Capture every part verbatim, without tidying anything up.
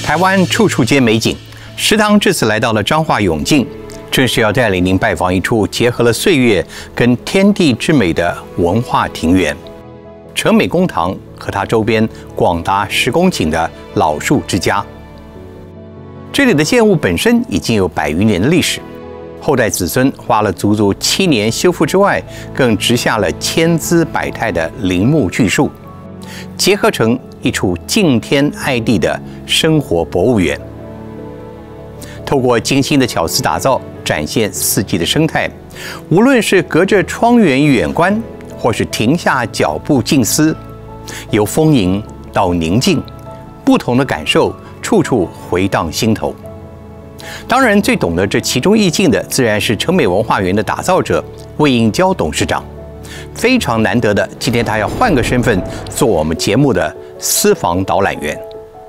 台湾处处皆美景，食堂这次来到了彰化永靖，正是要带领您拜访一处结合了岁月跟天地之美的文化庭园——成美公堂和它周边广达十公顷的老树之家。这里的建物本身已经有百余年的历史，后代子孙花了足足七年修复之外，更植下了千姿百态的林木巨树，结合成一处敬天爱地的生活博物园。透过精心的巧思打造，展现四季的生态。无论是隔着窗缘远观，或是停下脚步静思，由丰盈到宁静，不同的感受处处回荡心头。当然，最懂得这其中意境的，自然是成美文化园的打造者魏应娇董事长。非常难得的，今天他要换个身份做我们节目的私房导览员。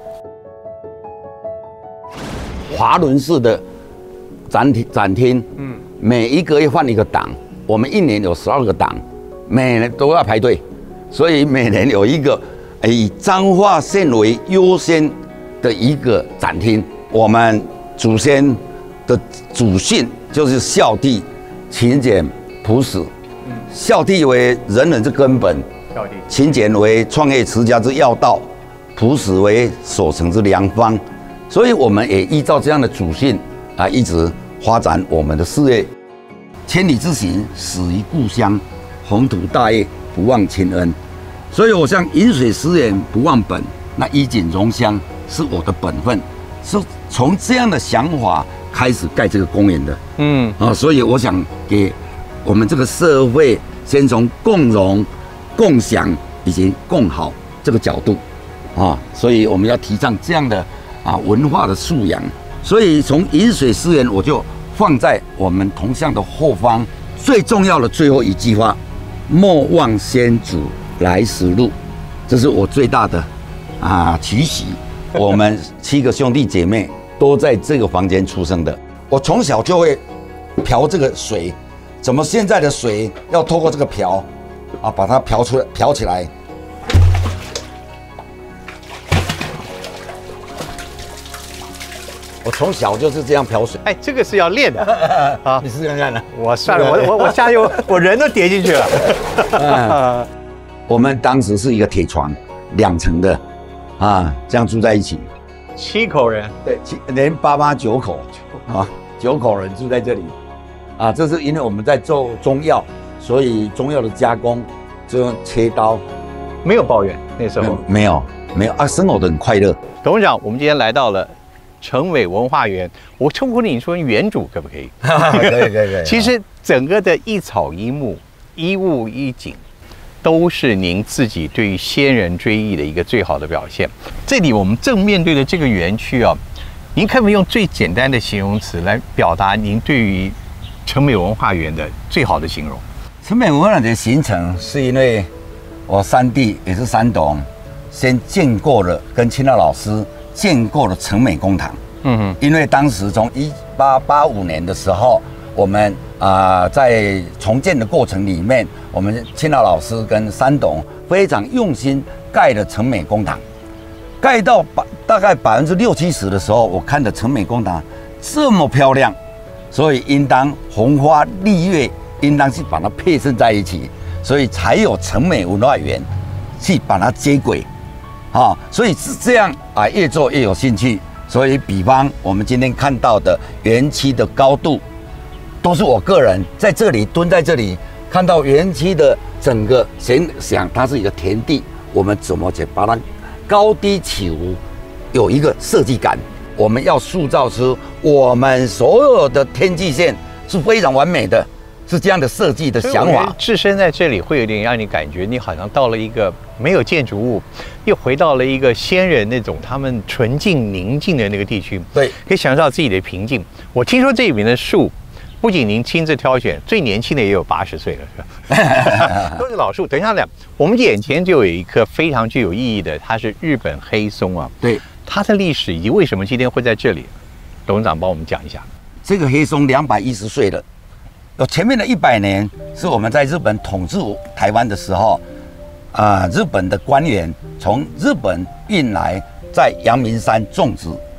华伦式的展厅，展厅，嗯，每一个月换一个档，我们一年有十二个档，每年都要排队，所以每年有一个以彰化县为优先的一个展厅。我们祖先的祖训就是孝悌、勤俭、朴实。孝悌为人人之根本，勤俭为创业持家之要道，朴实为守成之良方。所以我们也依照这样的祖训啊，一直发展我们的事业。千里之行，始于故乡；宏图大业，不忘亲恩。所以我想饮水思源，不忘本。那衣锦荣乡是我的本分，是从这样的想法开始盖这个公园的。嗯啊，所以我想给我们这个社会先从共荣、共享以及共好这个角度啊，所以我们要提倡这样的啊文化的素养。所以从饮水思源，我就放在我们铜像的后方。最重要的最后一句话：莫忘先祖来时路，这是我最大的啊期许。我们七个兄弟姐妹都在这个房间出生的。我从小就会漂这个水。怎么现在的水要透过这个瓢啊，把它瓢出来、瓢起来？我从小就是这样瓢水。 哎，这个是要练的啊！你试试看看呢？ 我算了，我我我下去，我人都跌进去了。 嗯、我们当时是一个铁床，两层的啊，这样住在一起， 七口人， 对，七连八八九口啊，九口人住在这里。啊，这是因为我们在做中药，所以中药的加工就用切刀， 没有抱怨那时候， 没有没有啊，生活的很快乐。 董事长，我们今天来到了成美文化园，我称呼你说园主可不可以？ 可以可以可以。 其实整个的一草一木、一物一景，都是您自己对于先人追忆的一个最好的表现。这里我们正面对的这个园区啊，您可不可以用最简单的形容词来表达您对于成美文化园的最好的形容？ 成美文化园的形成是因为我三弟也是三董，先建构了跟青道老师建构了成美公堂。嗯哼，因为当时从一八八五年的时候，我们啊、呃、在重建的过程里面，我们青道老师跟三董非常用心盖了成美公堂。盖到百大概百分之六七十的时候，我看着成美公堂这么漂亮。所以应当红花绿叶，应当去把它配衬在一起，所以才有成美文化园去把它接轨，啊，所以是这样啊，越做越有兴趣。所以，比方我们今天看到的园区的高度，都是我个人在这里蹲在这里，看到园区的整个想想它是一个田地，我们怎么去把它高低起伏有一个设计感。我们要塑造出我们所有的天际线是非常完美的，是这样的设计的想法。 置身在这里，会有点让你感觉你好像到了一个没有建筑物，又回到了一个先人那种他们纯净宁静的那个地区。 对， 可以享受到自己的平静。我听说这里面的树，不仅您亲自挑选，最年轻的也有八十岁了，是吧？都是老树。等一下呢，我们眼前就有一棵非常具有意义的，它是日本黑松啊。 对。 它的历史以及为什么今天会在这里，董事长帮我们讲一下。 这个黑松两百一十岁了，有前面的一百年是我们在日本统治台湾的时候，啊、呃，日本的官员从日本运来，在阳明山种植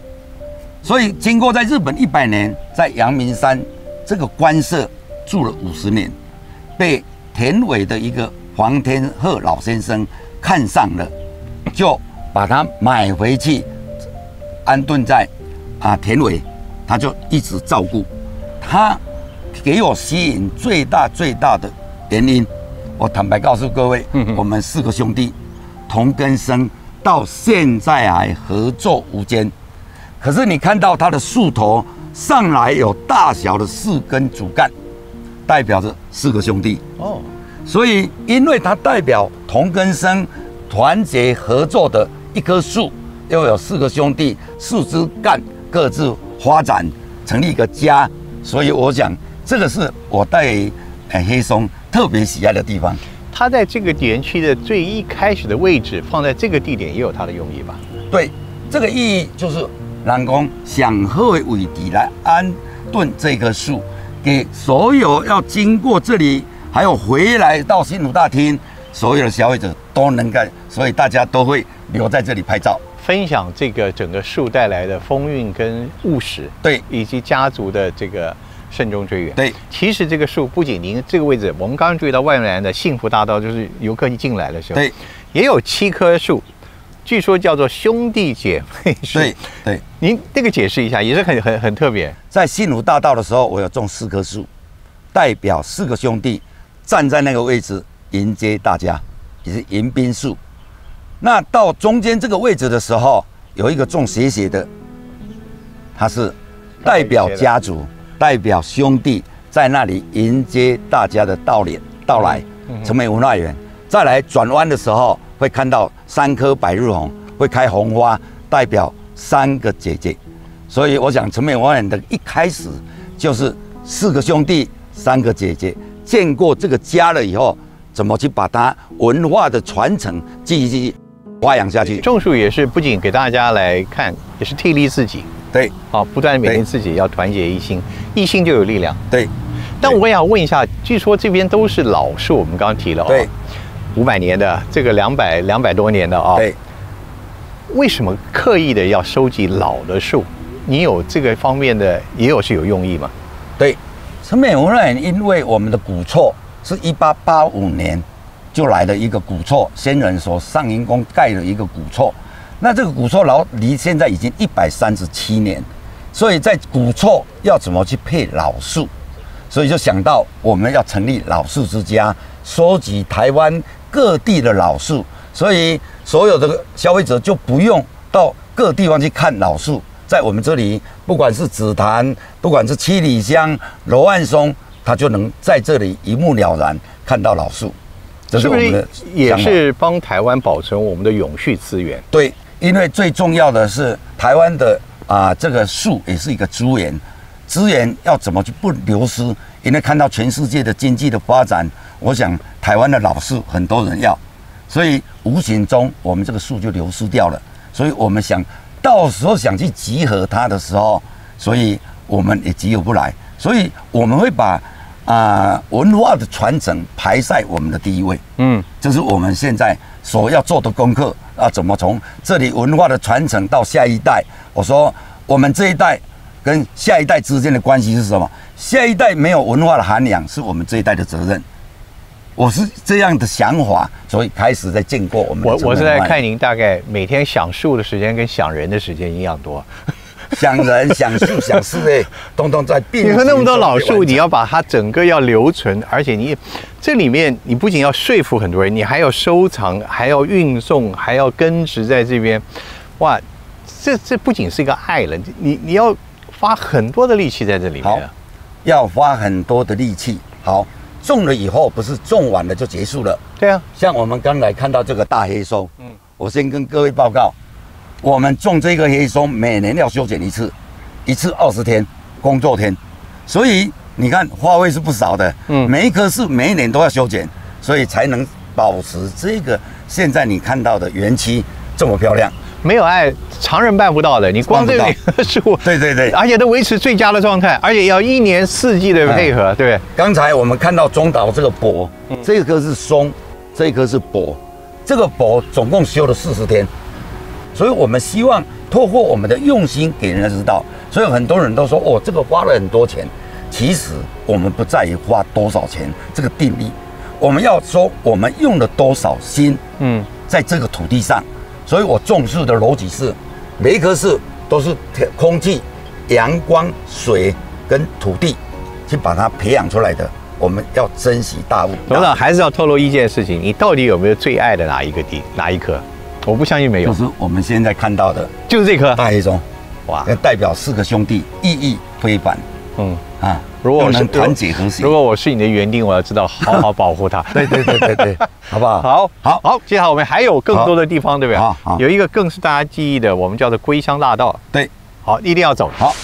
所以经过在日本一百年，在阳明山这个官舍住了五十年，被田尾的一个黄天鹤老先生看上了，就把它买回去，安顿在啊田尾，他就一直照顾。他给我吸引最大最大的原因，我坦白告诉各位，我们四个兄弟同根生，到现在还合作无间。可是你看到它的树头上来有大小的四根主干，代表着四个兄弟哦。所以，因为它代表同根生、团结合作的一棵树，又有四个兄弟，四枝干各自发展，成立一个家。所以，我想这个是我对黑松特别喜爱的地方。 它在这个园区的最一开始的位置，放在这个地点也有它的用意吧？ 对，这个意义就是。人讲上好的位置来安顿这棵树，给所有要经过这里，还有回来到新竹大厅，所有的消费者都能够，所以大家都会留在这里拍照， 分享这个整个树带来的风韵跟务实， 对， 以及家族的这个慎终追远。 对， 其实这个树不仅您这个位置，我们刚刚注意到外面的幸福大道，就是游客一进来的时候， 对， 也有七棵树。据说叫做兄弟姐妹树， 对对， 您这个解释一下，也是很很很特别。 在信武大道的时候，我有种四棵树，代表四个兄弟站在那个位置迎接大家，也是迎宾树。那到中间这个位置的时候，有一个种斜斜的，它是代表家族、代表兄弟在那里迎接大家的到脸到来，成为文化园。再来转弯的时候，会看到三棵百日红会开红花，代表三个姐姐。所以我想，成美文化园的一开始就是四个兄弟，三个姐姐，见过这个家了以后，怎么去把它文化的传承继续发扬下去。 种树也是不仅给大家来看，也是替力自己。 对， 好，不断勉励自己要团结一心，一心就有力量。 对。 但我想问一下，据说这边都是老树，我们刚刚提了哦。 对。 五百年的，这个两百两百多年的啊、哦， 对， 为什么刻意的要收集老的树？你有这个方面的，也有是有用意吗？ 对，成美文化园因为我们的古厝是一八八五年就来了一个古厝，先人所上银宫盖了一个古厝，那这个古厝老离现在已经一百三十七年，所以在古厝要怎么去配老树，所以就想到我们要成立老树之家，收集台湾各地的老树，所以所有的消费者就不用到各地方去看老树，在我们这里，不管是紫檀，不管是七里香、罗汉松，它就能在这里一目了然看到老树。这是我们的是不是也是帮台湾保存我们的永续资源？ 对，因为最重要的是台湾的啊、呃、这个树也是一个资源，资源要怎么去不流失？因为看到全世界的经济的发展，我想台湾的老树很多人要，所以无形中我们这个树就流失掉了。所以我们想到时候想去集合它的时候，所以我们也集合不来，所以我们会把啊、呃、文化的传承排在我们的第一位。嗯，这是我们现在所要做的功课啊，怎么从这里文化的传承到下一代？我说我们这一代跟下一代之间的关系是什么？下一代没有文化的涵养，是我们这一代的责任。我是这样的想法，所以开始在建构我们的。 我我是在看您大概每天想树的时间跟想人的时间一样多。 想人、想树、想事哎，通通在并行。 你说那么多老树，你要把它整个要留存，而且你这里面你不仅要说服很多人，你还要收藏，还要运送，还要根植在这边。哇，这这不仅是一个爱了，你你要花很多的力气在这里面。 好，要花很多的力气。好，种了以后不是种完了就结束了。 对啊， 像我们刚才看到这个大黑松，嗯，我先跟各位报告。我们种这个黑松，每年要修剪一次，一次二十天工作天，所以你看花费是不少的。嗯，每一棵树每一年都要修剪，所以才能保持这个现在你看到的园区这么漂亮。 没有爱，常人办不到的。你光这个树， 对对对， 而且都维持最佳的状态，而且要一年四季的配合，对不对？ 刚才我们看到中岛这个柏，这一棵是松，这一棵是柏，这个柏总共修了四十天。 所以我们希望透过我们的用心给人家知道。所以很多人都说哦，这个花了很多钱。其实我们不在于花多少钱这个定义，我们要说我们用了多少心，嗯，在这个土地上。所以我重视的逻辑是，每一棵树都是空气、阳光、水跟土地去把它培养出来的。我们要珍惜大物。 董事长还是要透露一件事情，你到底有没有最爱的哪一个地哪一棵？我不相信没有。 就是我们现在看到的， 就是这棵大黑松， 哇， 代表四个兄弟，意义非凡。嗯啊， 如果我是团结和谐， 如果我是你的园丁，我要知道好好保护它。 对对对对对，好不好？ 好，好，好。接下来我们还有更多的地方，对不对？ 好，好。 有一个更是大家记忆的，我们叫做归乡大道。 对， 好，一定要走。 好。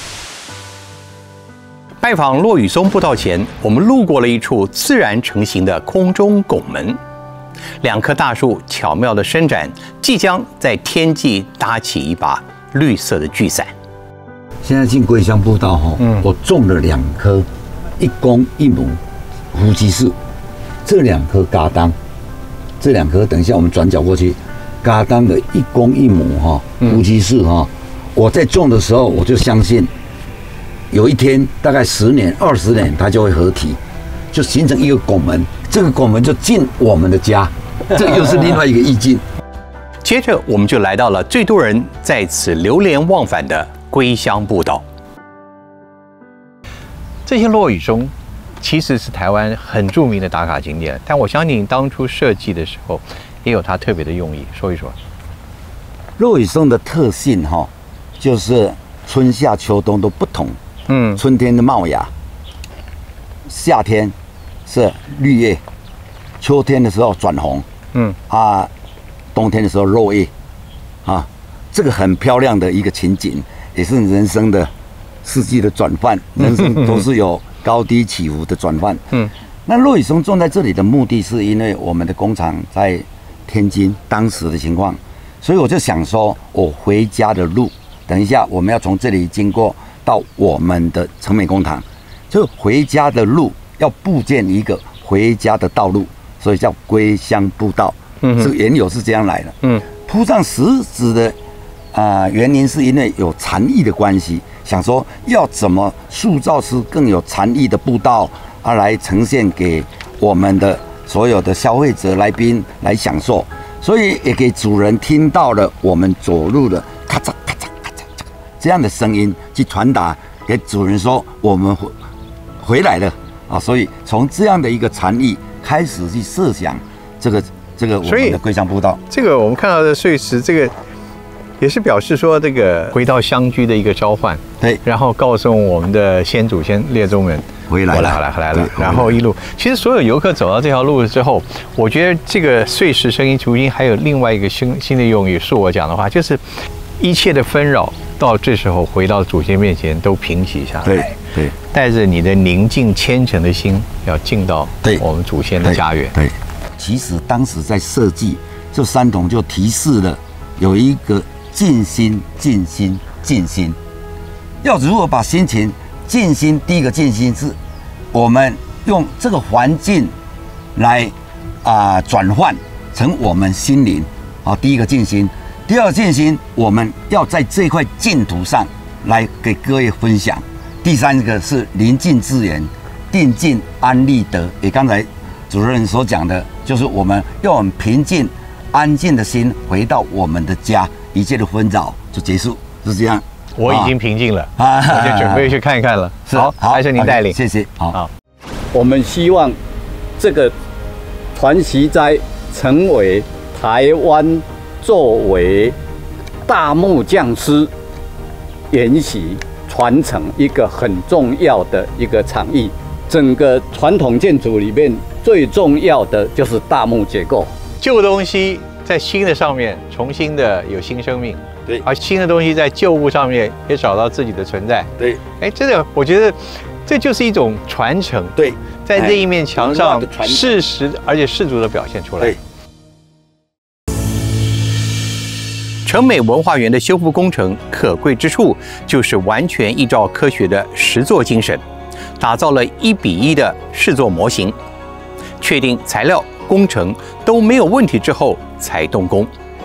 拜访骆宇松步道前，我们路过了一处自然成型的空中拱门，两棵大树巧妙地伸展，即将在天际搭起一把绿色的巨伞。 现在进归乡步道哈，嗯，我种了两棵一公一母夫妻树，这两棵嘎当，这两棵等一下我们转角过去，嘎当的一公一母哈夫妻树哈，我在种的时候我就相信，有一天大概十年二十年它就会合体，就形成一个拱门，这个拱门就进我们的家，这又是另外一个意境。 接着我们就来到了最多人在此流连忘返的归乡步道。这些骆宇松其实是台湾很著名的打卡景点，但我相信当初设计的时候也有它特别的用意，说一说。 骆宇松的特性哈，就是春夏秋冬都不同。嗯，春天的冒芽，夏天是绿叶，秋天的时候转红。嗯啊，冬天的时候落叶，啊，这个很漂亮的一个情景。也是人生的四季的转换，人生都是有高低起伏的转换。嗯，那骆宇松种在这里的目的是因为我们的工厂在天津当时的情况，所以我就想说，我回家的路，等一下我们要从这里经过到我们的成美工厂，就回家的路要布建一个回家的道路，所以叫归乡步道。嗯，这个缘由是这样来的。嗯，铺上石子的。啊、呃，原因是因为有禅意的关系，想说要怎么塑造出更有禅意的步道啊，来呈现给我们的所有的消费者来宾来享受，所以也给主人听到了我们走路的咔嚓咔嚓咔嚓这样的声音，去传达给主人说我们回回来了啊，所以从这样的一个禅意开始去设想这个这个我们的归乡步道。 这个我们看到的碎石，这个。也是表示说，这个回到乡居的一个召唤， 对， 然后告诉我们的先祖先列宗们回来了， 回来回来了，然后一路，其实所有游客走到这条路之后，我觉得这个碎石声音足音还有另外一个新新的用语，是我讲的话，就是一切的纷扰到这时候回到祖先面前都平息下来， 对对， 带着你的宁静虔诚的心，要进到我们祖先的家园。 对，其实当时在设计这三桶就提示了有一个。静心，静心，静心。要如何把心情静心？第一个静心是，我们用这个环境来啊转换成我们心灵。好，第一个静心，第二个静心，我们要在这块净土上来给各位分享。第三个是临近自然，定静安立德。也刚才主任所讲的，就是我们要很平静、安静的心回到我们的家。一切的纷扰就结束，是这样。 我已经平静了，啊、我就准备去看一看了。好，还是您带领， 谢谢。好，好， 我们希望这个传习斋成为台湾作为大木匠师研习传承一个很重要的一个场域。整个传统建筑里面最重要的就是大木结构， 旧东西。在新的上面重新的有新生命， 对， 而新的东西在旧物上面也找到自己的存在， 对， 哎，真的，我觉得这就是一种传承， 对， 在这一面墙上适时而且适足的表现出来。 对， 成美文化园的修复工程可贵之处，就是完全依照科学的实作精神，打造了一比一的试作模型，确定材料。工程都没有问题之后才动工。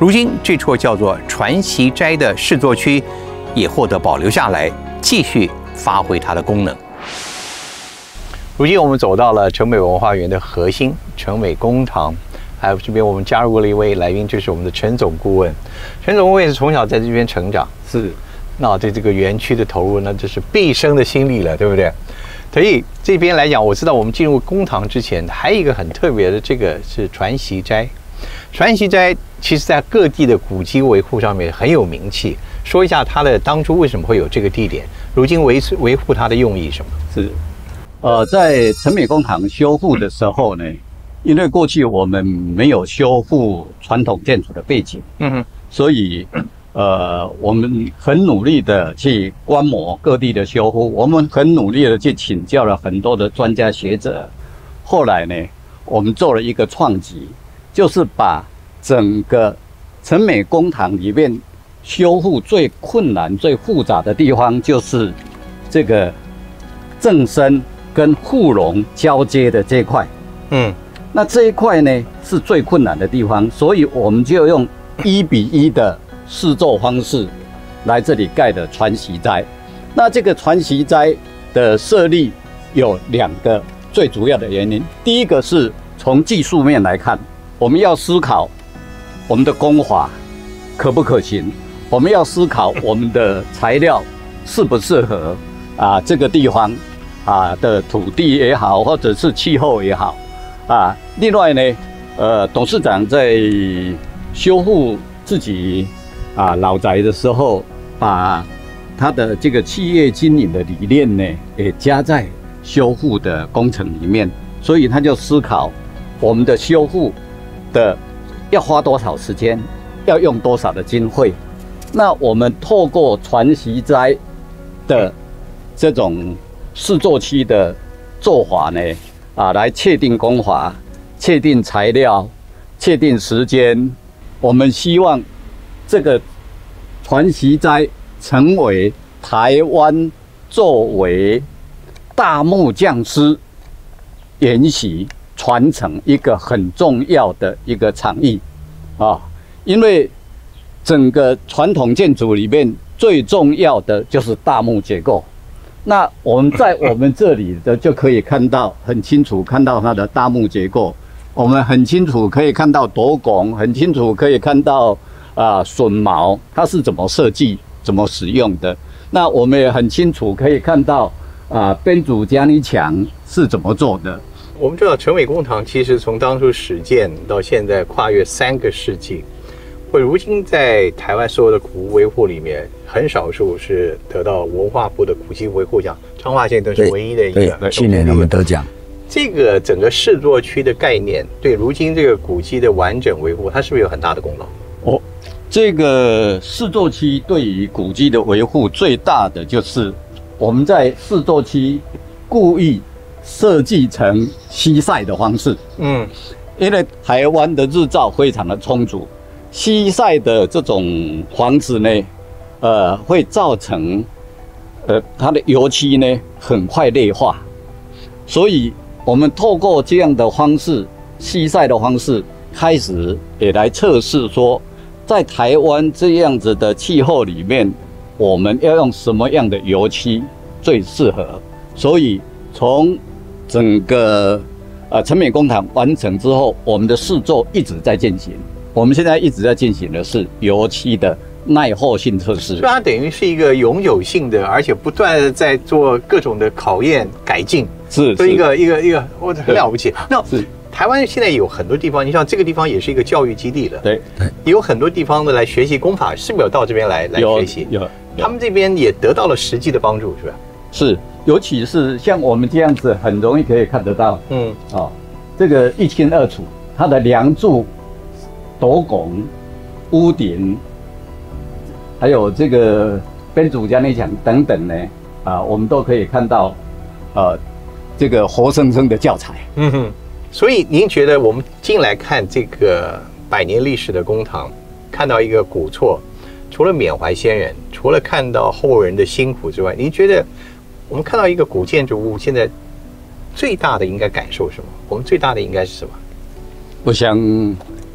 如今这处叫做传习斋的试作区也获得保留下来，继续发挥它的功能。如今我们走到了成美文化园的核心成美公堂，还有这边我们加入了一位来宾，就是我们的陈总顾问。陈总顾问是从小在这边成长， 是， 那对这个园区的投入呢，这是毕生的心力了，对不对？所以这边来讲，我知道我们进入公堂之前，还有一个很特别的，这个是传习斋。传习斋其实在各地的古迹维护上面很有名气。说一下它的当初为什么会有这个地点，如今维维护它的用意什么？ 是，呃，在成美公堂修复的时候呢，因为过去我们没有修复传统建筑的背景，嗯哼，所以呃，我们很努力的去观摩各地的修复，我们很努力的去请教了很多的专家学者。后来呢，我们做了一个创举，就是把整个成美公堂里面修复最困难、最复杂的地方，就是这个正身跟护龙交接的这一块。嗯，那这一块呢是最困难的地方，所以我们就用一比一的试作方式来这里盖的传习斋。那这个传习斋的设立有两个最主要的原因，第一个是从技术面来看，我们要思考我们的工法可不可行。我们要思考我们的材料适不适合啊这个地方啊的土地也好，或者是气候也好啊。另外呢，呃，董事长在修复自己啊老宅的时候，把他的这个企业经营的理念呢，也加在修复的工程里面，所以他就思考我们的修复的要花多少时间，要用多少的经费。那我们透过传习斋的这种试作期的做法呢，啊，来确定工法、确定材料、确定时间。我们希望这个传习斋成为台湾作为大木匠师研习传承一个很重要的一个场域啊，因为整个传统建筑里面最重要的就是大木结构。那我们在我们这里的就可以看到很清楚，看到它的大木结构。我们很清楚可以看到斗拱，很清楚可以看到啊、呃、榫卯它是怎么设计、怎么使用的。那我们也很清楚可以看到啊、呃、编组夹泥墙是怎么做的。 我们知道成美公堂其实从当初始建到现在跨越三个世纪。会如今在台湾所有的古物维护里面，很少数是得到文化部的古迹维护奖，彰化县都是唯一的一个。 对，去年我们得奖。 这个整个试作区的概念，对如今这个古迹的完整维护，它是不是有很大的功劳？ 哦，这个试作区对于古迹的维护最大的就是我们在试作区故意设计成西晒的方式。嗯，因为台湾的日照非常的充足。西晒的这种房子呢，呃，会造成，呃，它的油漆呢很快劣化，所以我们透过这样的方式，西晒的方式，开始也来测试说，在台湾这样子的气候里面，我们要用什么样的油漆最适合。所以从整个呃成美公堂完成之后，我们的试作一直在进行。我们现在一直在进行的是油漆的耐候性测试， 它等于是一个永久性的，而且不断的在做各种的考验改进， 是， 是一个一个一个，我很了不起。那是台湾现在有很多地方，你像这个地方也是一个教育基地了， 对对， 有很多地方的来学习工法，是不是有到这边来来学习？ 有，有， 他们这边也得到了实际的帮助，是吧？ 是，尤其是像我们这样子，很容易可以看得到，嗯，哦，这个一清二楚，它的梁柱、斗拱、屋顶，还有这个编组夹泥墙等等呢，啊，我们都可以看到，呃，这个活生生的教材。嗯哼。 所以您觉得我们进来看这个百年历史的公堂，看到一个古厝，除了缅怀先人，除了看到后人的辛苦之外，您觉得我们看到一个古建筑物，现在最大的应该感受什么？我们最大的应该是什么？ 我想。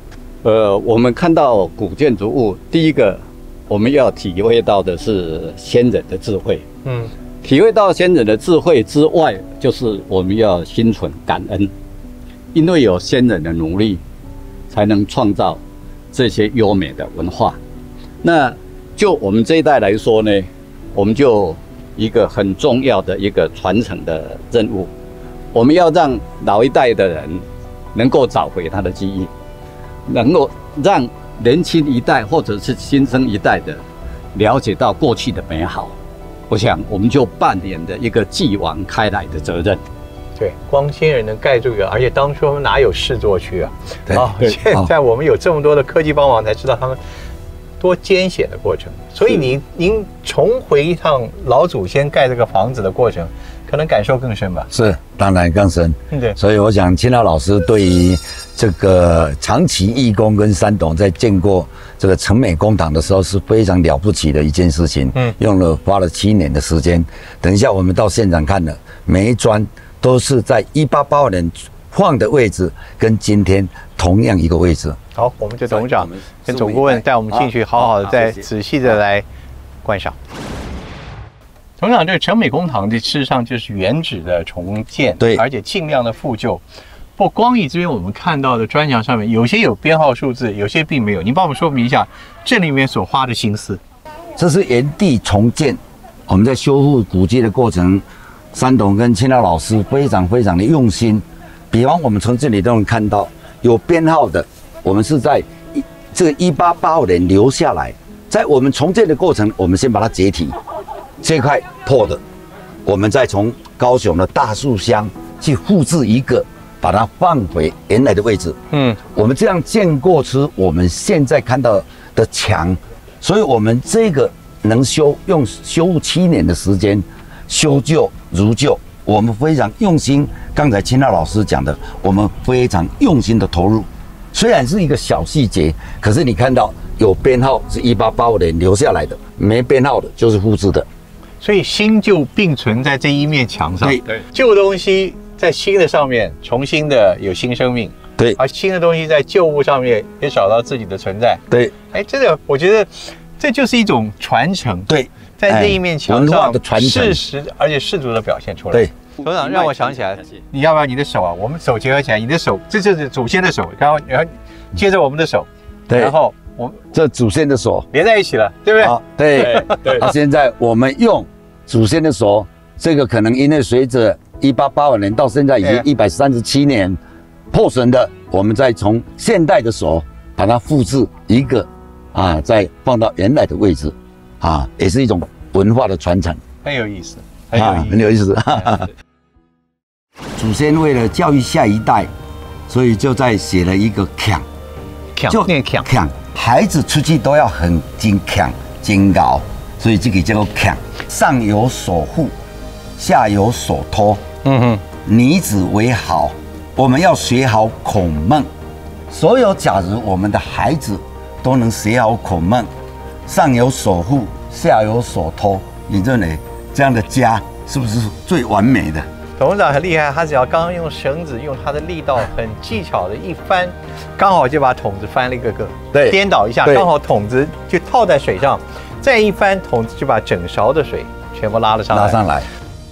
呃，我们看到古建筑物，第一个我们要体会到的是先人的智慧。嗯，体会到先人的智慧之外，就是我们要心存感恩，因为有先人的努力，才能创造这些优美的文化。那就我们这一代来说呢，我们就一个很重要的一个传承的任务，我们要让老一代的人能够找回他的记忆，能够让年轻一代或者是新生一代的了解到过去的美好。我想我们就扮演着一个继往开来的责任。 对，光先人能盖这个，而且当初哪有事做去啊？ 对啊，现在我们有这么多的科技帮忙，才知道他们多艰险的过程。所以您您重回一趟老祖先盖这个房子的过程，可能感受更深吧？ 是，当然更深。 对， 所以我想青老老师对于这个长期义工跟三董在建过这个成美工厂的时候是非常了不起的一件事情。嗯，用了花了七年的时间。等一下我们到现场看了，每一砖都是在一八八二年放的位置，跟今天同样一个位置。 好，我们就董事长跟总顾问带我们进去，好好的再仔细的来观赏。董事长，这个成美工厂这事实上就是原址的重建， 对， 而且尽量的复旧。不过光以这边我们看到的砖墙上面，有些有编号数字，有些并没有。您帮我们说明一下这里面所花的心思。 这是原地重建，我们在修复古迹的过程，三董跟青老老师非常非常的用心。比方我们从这里都能看到有编号的，我们是在这个一八八五年留下来，在我们重建的过程，我们先把它解体，这块破的，我们再从高雄的大树乡去复制一个，把它放回原来的位置。嗯，我们这样建过出我们现在看到的墙，所以我们这个能修用修复七年的时间，修旧如旧，我们非常用心。刚才青老老师讲的，我们非常用心的投入。虽然是一个小细节，可是你看到有编号是一八八五年留下来的，没编号的就是复制的。 所以新旧并存在这一面墙上。 对对，旧东西在新的上面重新的有新生命。 对， 而新的东西在旧物上面也找到自己的存在。 对， 哎，这个我觉得这就是一种传承。 对， 在这一面墙文化上的传承， 事实而且世俗的表现出来。 对， 董事长让我想起来，你要不要你的手啊？我们手结合起来，你的手这就是祖先的手，然后然后接着我们的手， 对， 然后我这祖先的手连在一起了，对不对？ 好，对对。那现在我们用祖先的手，这个可能因为随着一八八五年到现在已经一百三十七年破损的，我们再从现代的手把它复制一个啊，再放到原来的位置啊，也是一种文化的传承， 很有意思，很有意思， 啊、很有意思。哈哈。祖先为了教育下一代，所以就在写了一个强， 就念强强，孩子出去都要很精强精高，所以这个叫做强。上有所护，下有所托。嗯哼，女子为好，我们要学好孔孟。所有假如我们的孩子都能学好孔孟，上有所护，下有所托，你认为这样的家是不是最完美的？ 董事长很厉害，他只要刚刚用绳子，用他的力道很技巧的一翻，刚好就把桶子翻了一个个， 对， 颠倒一下，刚好桶子就套在水上，再一翻，桶子就把整勺的水全部拉了上来。 拉上来。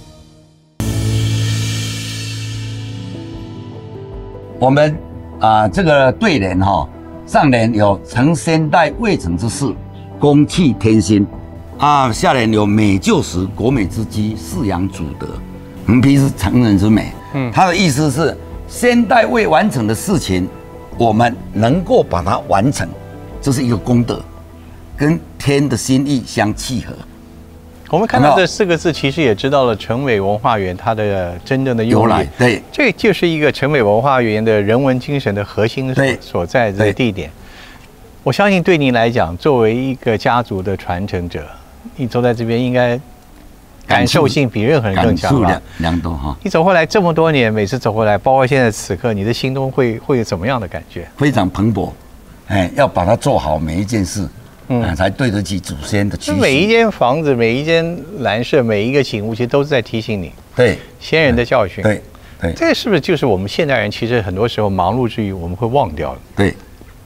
我们啊、呃，这个对联哈、哦，上联有承先代未成之事，公器天心啊，下联有美旧时，国美之基，饲养祖德。横批是成人之美，嗯，它的意思是先代未完成的事情，我们能够把它完成，这是一个功德，跟天的心意相契合。 我们看到这四个字，其实也知道了成美文化园它的真正的由来。 对， 这就是一个成美文化园的人文精神的核心所所在的地点。我相信对您来讲，作为一个家族的传承者，你走在这边应该感受性比任何人更强吧？ 良多哈！ 你走回来这么多年，每次走回来，包括现在此刻，你的心中会会有怎么样的感觉？ 非常蓬勃，哎，要把它做好每一件事。嗯，才对得起祖先的期许。 每一间房子、每一间蓝舍、每一个景物，其实都是在提醒你， 对先人的教训。 对对， 这个是不是就是我们现代人其实很多时候忙碌之余我们会忘掉的？ 对，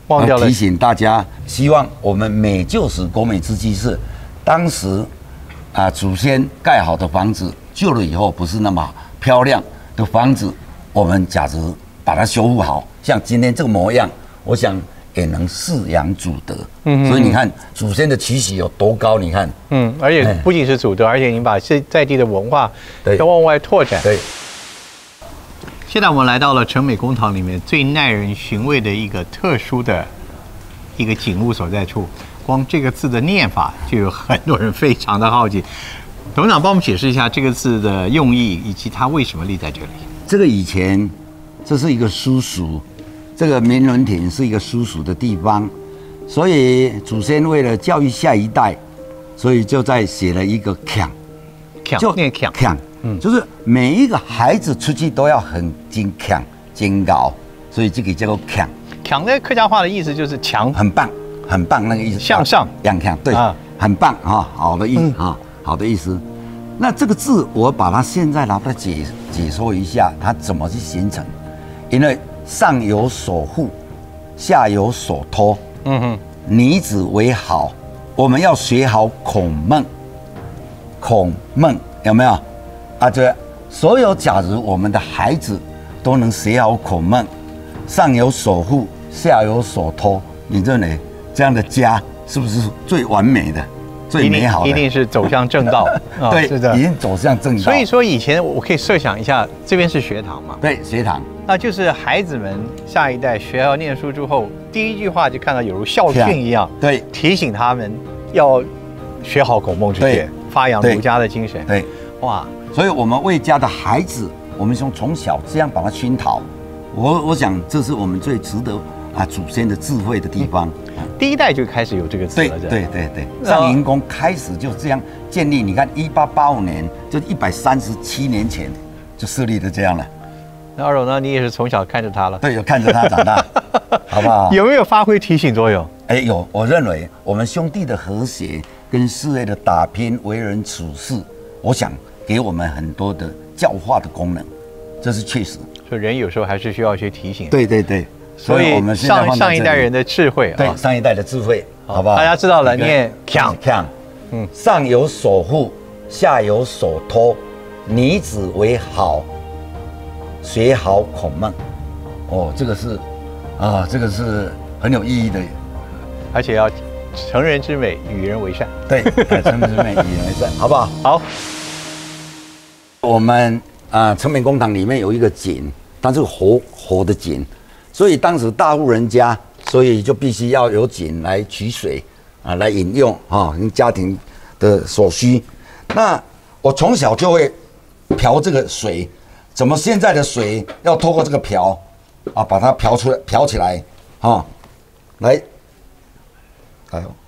忘掉了提醒大家，希望我们美旧时国美之基是当时啊祖先盖好的房子，旧了以后不是那么漂亮的房子，我们假如把它修复好，像今天这个模样，我想也能饲养祖德。嗯，所以你看祖先的期许有多高，你看， 嗯，而且不仅是祖德，而且你把这在地的文化要往外拓展。 对。 现在我们来到了成美公堂里面最耐人寻味的一个特殊的一个景物所在处，光这个字的念法就有很多人非常的好奇。董事长帮我们解释一下这个字的用意，以及它为什么立在这里。 这个以前这是一个叔叔，这个明伦亭是一个叔叔的地方，所以祖先为了教育下一代，所以就在写了一个强， 就念强强。嗯，就是每一个孩子出去都要很精强、精高，所以这个叫做强。 强在客家话的意思就是强， 很棒，很棒那个意思。 向上， 养强，对，啊、很棒哈，好的意思啊、嗯，好的意思。那这个字我把它现在拿把它解解说一下，它怎么去形成？因为上有所护，下有所托。嗯哼，女子为好，我们要学好孔孟。孔孟有没有？啊，这所有，假如我们的孩子都能学好孔孟，上有所护，下有所托，你认为这样的家是不是最完美的、最美好的？ 一定是走向正道。 对，是的，已经走向正道。 所以说，以前我可以设想一下，这边是学堂嘛？ 对，学堂。 那就是孩子们下一代学好念书之后，第一句话就看到有如校训一样， 对， 提醒他们要学好孔孟之学，发扬儒家的精神。 对，哇。所以，我们为家的孩子，我们从从小这样把它熏陶。我我想，这是我们最值得啊祖先的智慧的地方。嗯、 第一代就开始有这个字了。 对对对对，上银宫开始就这样建立。你看，一八八五年，就一百三十七年前就设立的这样了。 那二荣呢？你也是从小看着他了？ 对，有看着他长大，好不好？ 有没有发挥提醒作用？ 哎，有。我认为我们兄弟的和谐跟事业的打拼、为人处事，我想。给我们很多的教化的功能，这是确实。 所以人有时候还是需要去提醒。 对对对， 所以我们上上一代人的智慧， 对上一代的智慧，好不好？ 大家知道了，念强强，嗯，上有所护，下有所托，女子为好，学好孔孟。哦，这个是啊，这个是很有意义的， 而且要成人之美，与人为善。 对，成人之美，与人为善，好不好？ 好。 我们啊，成美公堂里面有一个井，它是活活的井，所以当时大户人家，所以就必须要有井来取水啊，来饮用啊，跟家庭的所需。那我从小就会瓢这个水，怎么现在的水要透过这个瓢啊，把它瓢出来，瓢起来啊，来，哎呦。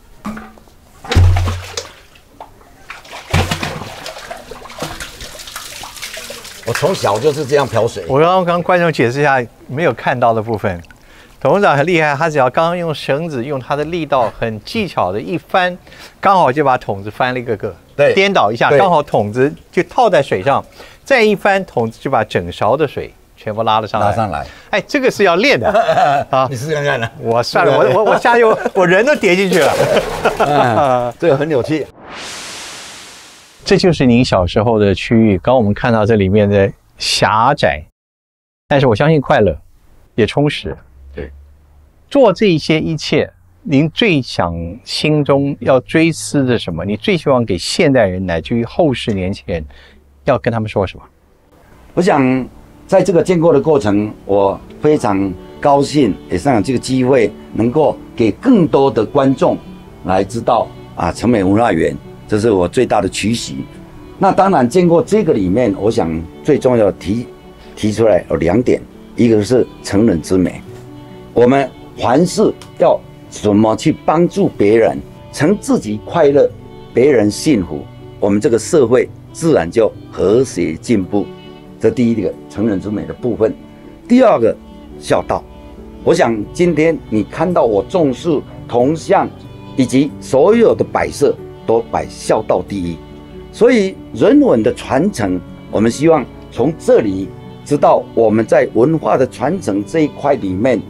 我从小就是这样漂水。 我刚刚跟观众解释一下没有看到的部分。董事长很厉害，他只要刚刚用绳子，用他的力道很技巧的一翻，刚好就把桶子翻了一个个， 对， 颠倒一下，刚好桶子就套在水上，再一翻，桶子就把整勺的水全部拉了上来。 拉上来。 哎，这个是要练的啊！你试试看看呢？ 我算了，我我我下去，我人都跌进去了。 嗯、这个很有趣。 这就是您小时候的区域。刚刚我们看到这里面的狭窄，但是我相信快乐，也充实。 对， 做这些一切，您最想心中要追思的什么？你最希望给现代人乃至于后世年轻人，要跟他们说什么？ 我想在这个建构的过程，我非常高兴，也上有这个机会，能够给更多的观众来知道啊，成美文化园。这是我最大的期许。那当然，经过这个里面，我想最重要的提提出来有两点，一个是成人之美，我们凡事要怎么去帮助别人，成自己快乐，别人幸福，我们这个社会自然就和谐进步。这第一个成人之美的部分。第二个孝道，我想今天你看到我重视铜像以及所有的摆设。都摆孝道第一，所以人文的传承，我们希望从这里知道我们在文化的传承这一块里面，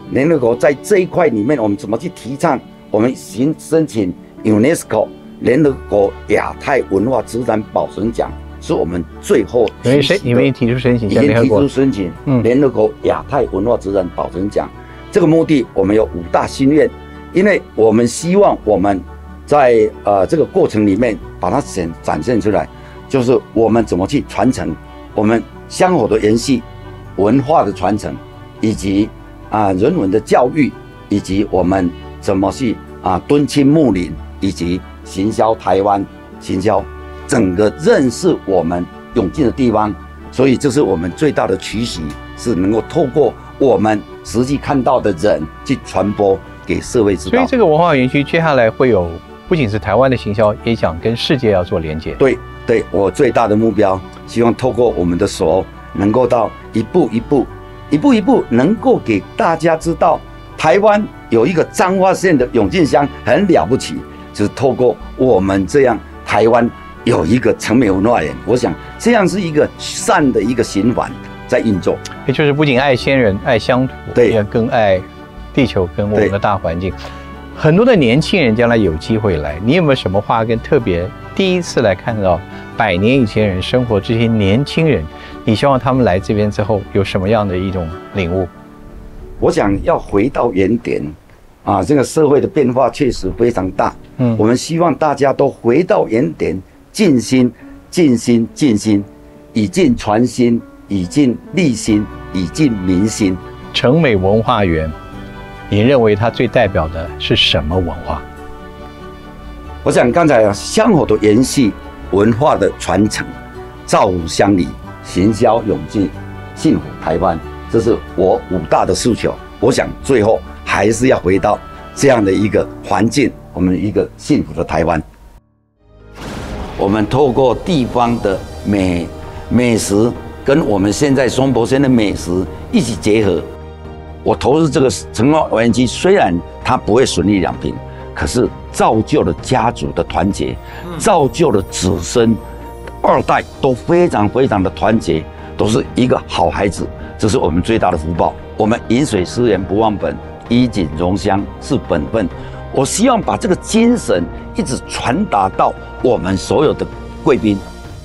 联合国在这一块里面，我们怎么去提倡？我们申申请 UNESCO 联合国亚太文化资产保存奖，是我们最后因为申你们提出申请， 已经提出申请联合国亚太文化资产保存奖。这个目的我们有五大心愿，因为我们希望我们在呃这个过程里面把它显展现出来，就是我们怎么去传承我们香火的延续、文化的传承，以及啊人文的教育，以及我们怎么去啊敦亲睦邻，以及行销台湾、行销整个认识我们永靖的地方。所以这是我们最大的期许，是能够透过我们实际看到的人去传播给社会知道。 所以这个文化园区接下来会有不仅是台湾的行销，也想跟世界要做连接。 对对，我最大的目标，希望透过我们的手，能够到一步一步、一步一步，能够给大家知道，台湾有一个彰化县的永靖乡很了不起，就是透过我们这样台湾有一个成美文化园，我想这样是一个善的一个循环在运作。 也就是不仅爱先人、爱乡土， 对， 也更爱地球跟我们的大环境。很多的年轻人将来有机会来，你有没有什么话跟特别第一次来看到百年以前人生活这些年轻人，你希望他们来这边之后有什么样的一种领悟？ 我想要回到原点啊，这个社会的变化确实非常大。嗯，我们希望大家都回到原点，尽心、尽心、尽心，以尽传心，以尽立心，以尽民心。 成美文化园，你认为它最代表的是什么文化？ 我想刚才香火的延续、文化的传承、造福乡里、行销永靖、幸福台湾，这是我五大的诉求。我想最后还是要回到这样的一个环境，我们一个幸福的台湾。我们透过地方的美美食，跟我们现在松柏县的美食一起结合。我投资这个成华园区，虽然它不会损益两平，可是造就了家族的团结，造就了子孙二代都非常非常的团结，都是一个好孩子，这是我们最大的福报。我们饮水思源不忘本，衣锦荣乡是本分。我希望把这个精神一直传达到我们所有的贵宾。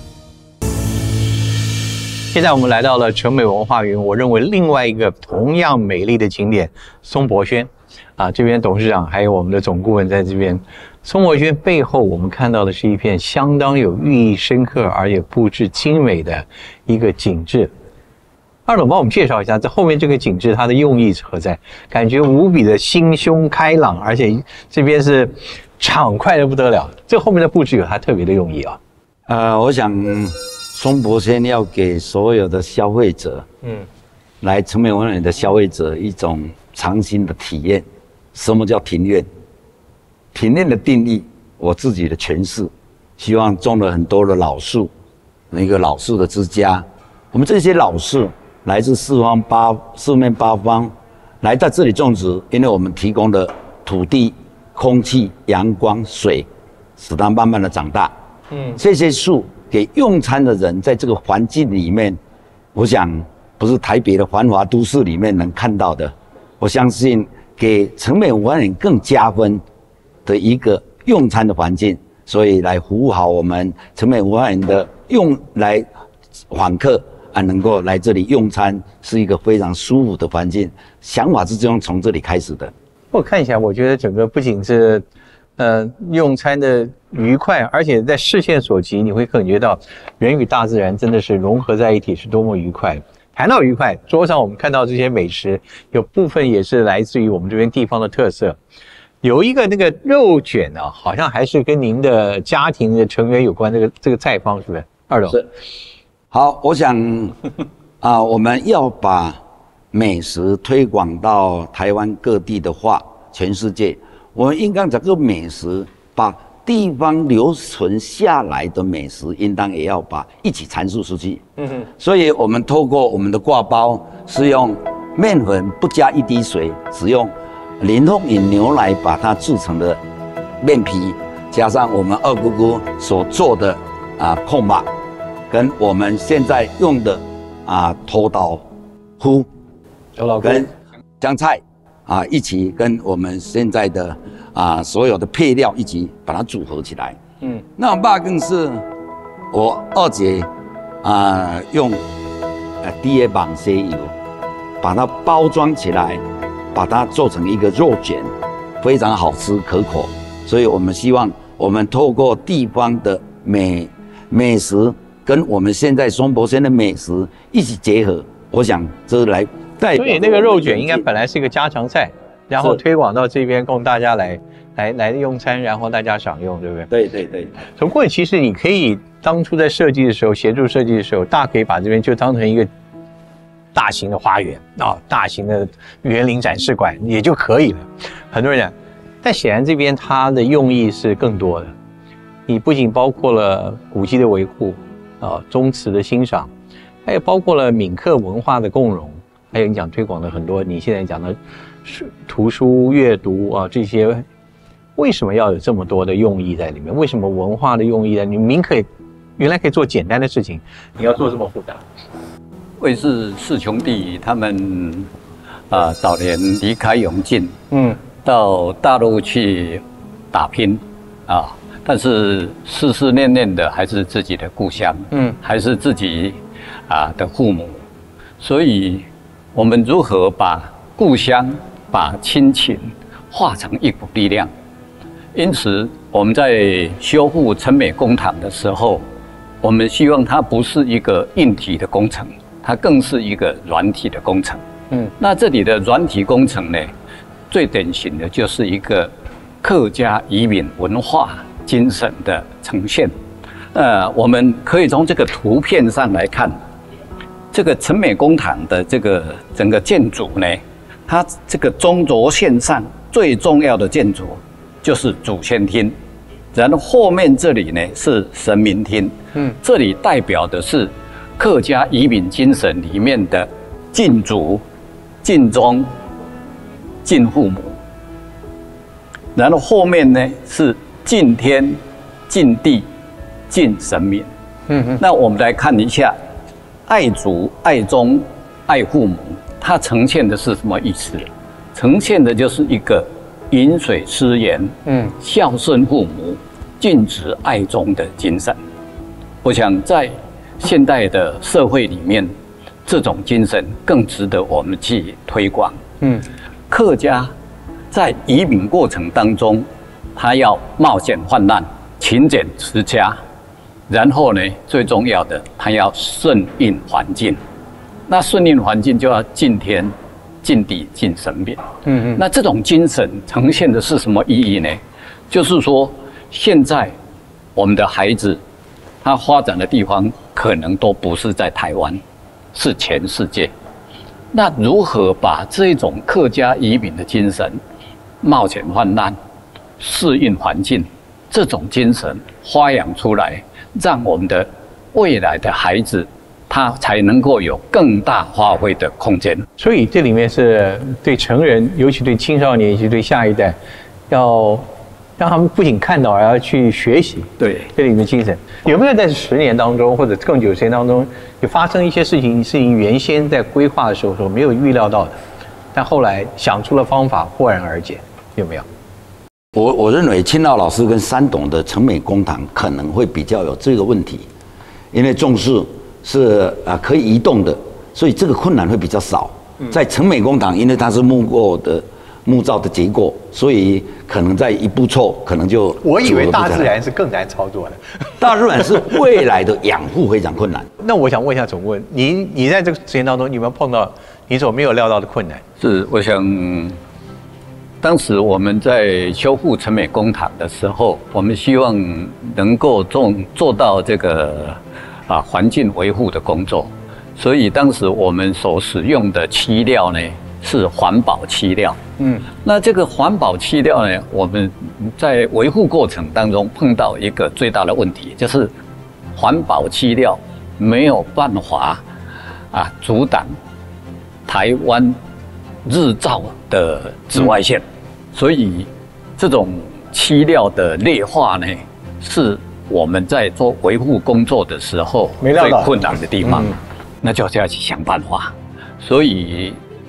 现在我们来到了成美文化园，我认为另外一个同样美丽的景点松柏轩，啊，这边董事长还有我们的总顾问在这边。松柏轩背后，我们看到的是一片相当有寓意深刻而且布置精美的一个景致。二董帮我们介绍一下，这后面这个景致它的用意何在？感觉无比的心胸开朗，而且这边是畅快的不得了。这后面的布置有它特别的用意啊。 呃，我想。松柏轩要给所有的消费者，嗯，来成美文化园的消费者一种尝新的体验。什么叫庭院？庭院的定义，我自己的诠释，希望种了很多的老树，一个老树的之家。我们这些老树来自四方八四面八方，来到这里种植，因为我们提供的土地、空气、阳光、水，使它慢慢的长大。嗯，这些树。给用餐的人，在这个环境里面，我想不是台北的繁华都市里面能看到的。我相信给成美文化园更加分的一个用餐的环境，所以来服务好我们成美文化园的用来访客啊，能够来这里用餐，是一个非常舒服的环境。想法是这样从这里开始的。 我看一下，我觉得整个不仅是。呃，用餐的愉快，而且在视线所及，你会感觉到人与大自然真的是融合在一起，是多么愉快。谈到愉快，桌上我们看到这些美食，有部分也是来自于我们这边地方的特色。有一个那个肉卷啊，好像还是跟您的家庭的成员有关，这个这个菜方是不是？二董是。好，我想啊，我们要把美食推广到台湾各地的话，全世界。我们应当这个美食，把地方留存下来的美食，应当也要把一起阐述出去。嗯哼。所以我们透过我们的挂包，是用面粉不加一滴水，只用林凤营牛奶把它制成的面皮，加上我们二姑姑所做的啊控麻，跟我们现在用的啊头刀菇， 头刀菇跟香菜啊一起跟我们现在的啊所有的配料一起把它组合起来。嗯，那肉更是我二姐啊用呃低叶蟒蛇油把它包装起来，把它做成一个肉卷，非常好吃可口。所以我们希望我们透过地方的美美食跟我们现在松柏县的美食一起结合，我想这来代表。 所以那个肉卷应该本来是一个家常菜，然后推广到这边供大家来来来用餐，然后大家享用，对不对？ 对对对。 不过其实你可以当初在设计的时候，协助设计的时候，大可以把这边就当成一个大型的花园啊、哦，大型的园林展示馆也就可以了。很多人讲，但显然这边它的用意是更多的。你不仅包括了古迹的维护啊、呃，宗祠的欣赏，还有包括了闽客文化的共融，还有你讲推广的很多，你现在讲的图书阅读啊这些。为什么要有这么多的用意在里面？为什么文化的用意在里面？明可以原来可以做简单的事情，你要做这么复杂？ 魏氏四兄弟他们啊、呃，早年离开永靖，嗯，到大陆去打拼啊，但是思思念念的还是自己的故乡，嗯，还是自己啊的父母，所以我们如何把故乡、把亲情化成一股力量？因此，我们在修复陈美公堂的时候，我们希望它不是一个硬体的工程，它更是一个软体的工程。嗯，那这里的软体工程呢，最典型的就是一个客家移民文化精神的呈现。呃，我们可以从这个图片上来看，这个陈美公堂的这个整个建筑呢，它这个中轴线上最重要的建筑就是祖先厅，然后后面这里呢是神明厅，嗯，这里代表的是客家移民精神里面的敬祖、敬宗、敬父母，然后后面呢是敬天、敬地、敬神明。嗯嗯，那我们来看一下，爱祖、爱宗、爱父母，它呈现的是什么意思？呈现的就是一个饮水思源，嗯，孝顺父母、敬子爱宗的精神。我想在现代的社会里面，这种精神更值得我们去推广。嗯，客家在移民过程当中，他要冒险患难、勤俭持家，然后呢，最重要的，他要顺应环境。那顺应环境就要敬天、敬地、敬神明。嗯嗯。那这种精神呈现的是什么意义呢？就是说，现在我们的孩子，他发展的地方可能都不是在台湾，是全世界。那如何把这种客家移民的精神、冒险患难、适应环境这种精神发扬出来，让我们的未来的孩子，他才能够有更大发挥的空间。 所以这里面是对成人，尤其对青少年以及对下一代，要让他们不仅看到，而要去学习。 对， 这里面的精神有没有在十年当中，或者更久的时间当中，有发生一些事情，是你原先在规划的时候所没有预料到的，但后来想出了方法，豁然而解，有没有？ 我我认为青奥老师跟山董的陈美公堂可能会比较有这个问题，因为重视是啊可以移动的，所以这个困难会比较少。在陈美公堂，因为它是木构的木造的结构，所以可能在一步错，可能就我以为大自然是更难操作的， 大自然是未来的养护非常困难。 那我想问一下总问，你你在这个时间当中，你有没有碰到你所没有料到的困难？ 是，我想。当时我们在修复陈美公堂的时候，我们希望能够做做到这个啊环境维护的工作，所以当时我们所使用的漆料呢是环保漆料。嗯，那这个环保漆料呢，我们在维护过程当中碰到一个最大的问题，就是环保漆料没有办法啊阻挡台湾日照的紫外线。嗯，所以，这种漆料的劣化呢，是我们在做维护工作的时候最困难的地方。嗯，那就是要去想办法。所以，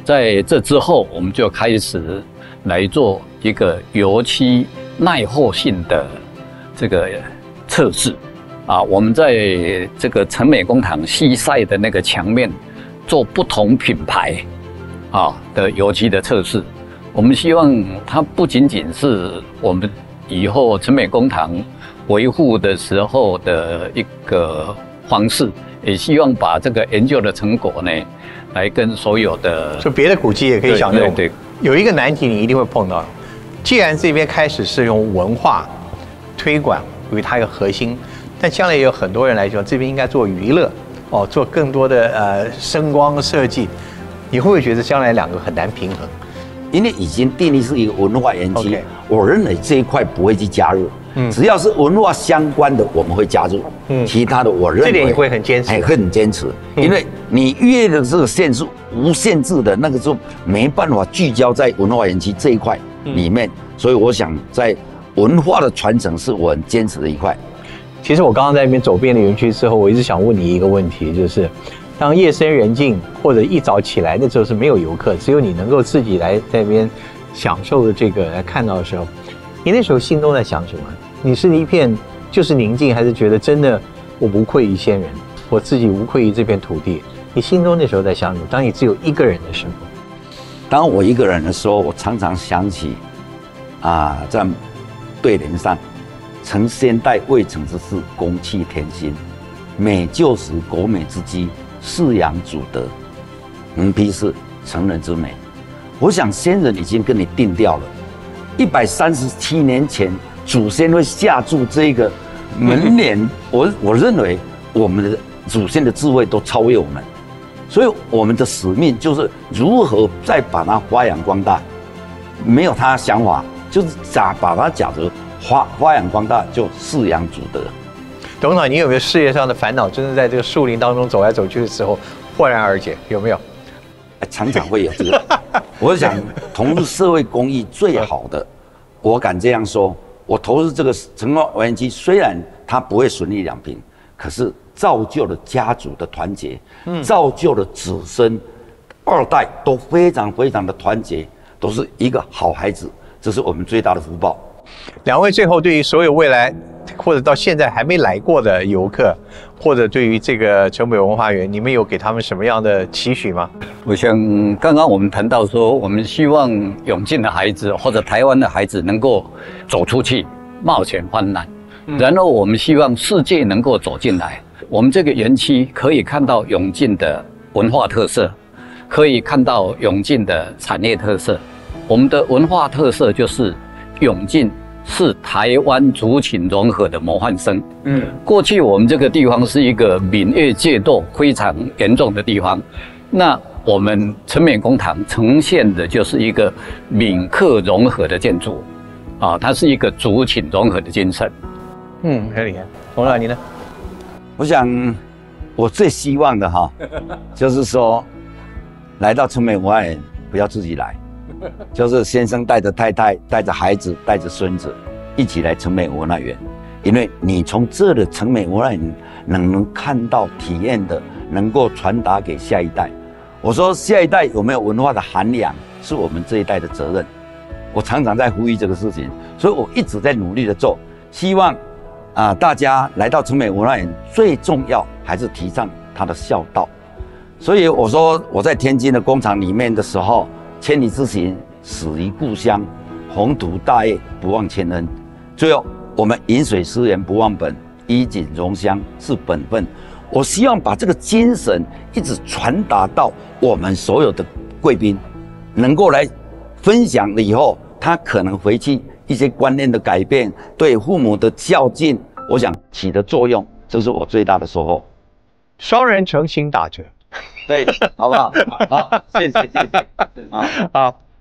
在这之后，我们就开始来做一个油漆耐候性的这个测试。啊，我们在这个成美工厂西晒的那个墙面做不同品牌啊的油漆的测试。我们希望它不仅仅是我们以后成美工厂维护的时候的一个方式，也希望把这个研究的成果呢，来跟所有的就别的古迹也可以享用。 对对对， 有一个难题你一定会碰到，既然这边开始是用文化推广为它一个核心，但将来也有很多人来说，这边应该做娱乐哦，做更多的呃声光设计，你会不会觉得将来两个很难平衡？ 因为已经定义是一个文化园区， Okay. 我认为这一块不会去加入。嗯，只要是文化相关的，我们会加入。嗯，其他的我认为这点也会很坚持， 哎，会很坚持。因为你越的这个线是无限制的，那个时候没办法聚焦在文化园区这一块里面，所以我想在文化的传承是我很坚持的一块。 其实我刚刚在那边走遍了园区之后，我一直想问你一个问题，就是当夜深人静或者一早起来的时候是没有游客，只有你能够自己来在那边享受的这个来看到的时候，你那时候心中在想什么？你是一片就是宁静，还是觉得真的我无愧于先人，我自己无愧于这片土地？你心中那时候在想什么？当你只有一个人的时候， 当我一个人的时候，我常常想起啊，在对联上，承先代未成之事，公器天心，美旧时国美之基，饲养祖德，能批是成人之美。我想先人已经跟你定调了，一百三十七年前祖先会下注这个门帘，我我认为我们的祖先的智慧都超越我们，所以我们的使命就是如何再把它发扬光大。没有他的想法，就是假把它假如发发扬光大，就饲养祖德。 董事长，你有没有事业上的烦恼？真的在这个树林当中走来走去的时候，豁然而解，有没有？ 常常会有这个。我想投入社会公益最好的，我敢这样说，我投入这个成化园区，虽然它不会损益两平，可是造就了家族的团结，嗯，造就了子孙二代都非常非常的团结，都是一个好孩子，这是我们最大的福报。 两位最后对于所有未来或者到现在还没来过的游客，或者对于这个成美文化园，你们有给他们什么样的期许吗？ 我想刚刚我们谈到说，我们希望永靖的孩子或者台湾的孩子能够走出去，冒险患难，嗯、然后我们希望世界能够走进来。我们这个园区可以看到永靖的文化特色，可以看到永靖的产业特色。我们的文化特色就是永靖是台湾族群融合的模范生。嗯，过去我们这个地方是一个闽粤界斗非常严重的地方，那我们成美工厂呈现的就是一个闽客融合的建筑，啊，它是一个族群融合的精神。 嗯，很厉害。董事长，你呢？ 我想，我最希望的哈，就是说，来到成美文化园不要自己来。就是先生带着太太、带着孩子、带着孙子一起来成美文化园，因为你从这的成美文化园能能看到、体验的，能够传达给下一代。我说下一代有没有文化的涵养，是我们这一代的责任。我常常在呼吁这个事情，所以我一直在努力的做，希望啊、呃、大家来到成美文化园，最重要还是提倡它的孝道。所以我说我在天津的工厂里面的时候。千里之行，始于故乡；宏图大业，不忘前恩。最后，我们饮水思源，不忘本；衣锦荣乡是本分。我希望把这个精神一直传达到我们所有的贵宾，能够来分享了以后，他可能回去一些观念的改变，对父母的孝敬，我想起的作用，这是我最大的收获。 双人成行打折。 对，好不好？好，谢谢，谢谢。 好。